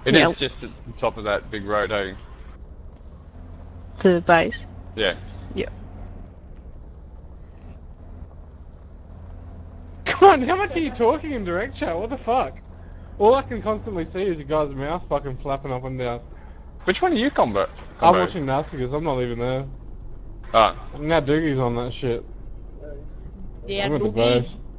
It is just at the top of that big road, eh? To the base. Yeah. Yeah. Come on, how much are you talking in direct chat? What the fuck? All I can constantly see is your guy's mouth fucking flapping up and down. Which one are you combo? I'm watching Narcissus, I'm not even there. Ah. Now Doogie's on that shit. Yeah, I'm with the Doogie. base.